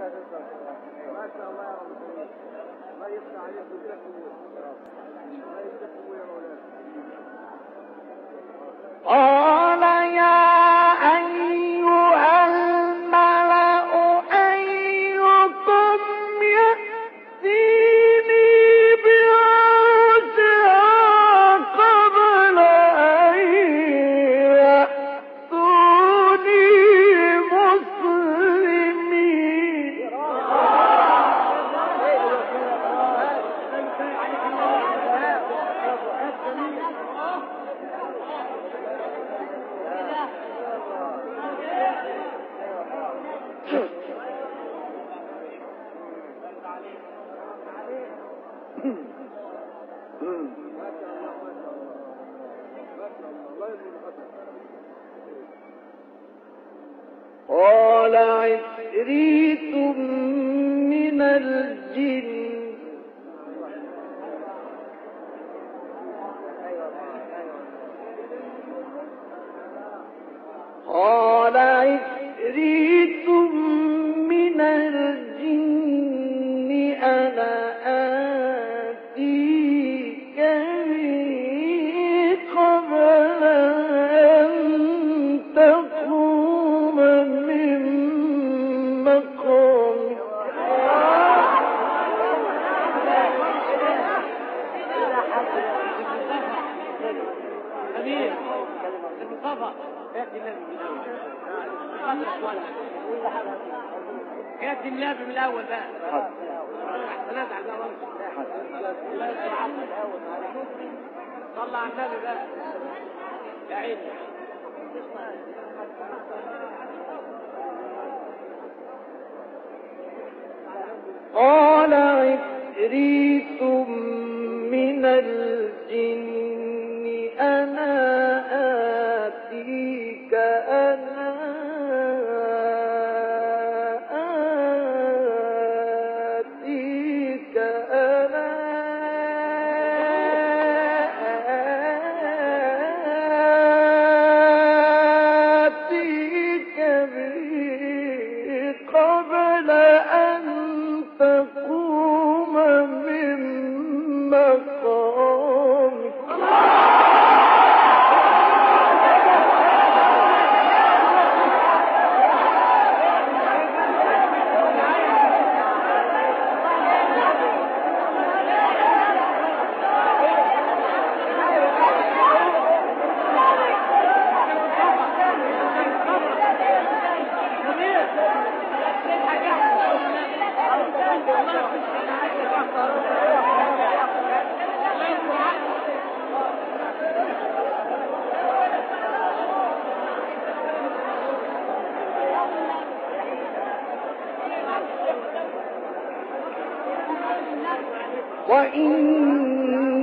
ما شاء الله يا رب. الله يفتح عليكم ويكفوا الله يكفوا يا مولانا. قال يا أيها الملأ أيكم يأتيني بعرشها قبل أن يأتوني مسلمين. قال عفريت من الجن قال عفريت من الجن أنا آتيك به قبل أن تقوم من مقامك. أمير المصطفى يأتي النبي من الأول. يأتي النبي من الأول بقى. أحسنات على الأول. طلع النبي بقى. يا عيني. قال عفريت من الجن أنا آتيك به قبل أن تقوم من مقامك. وإن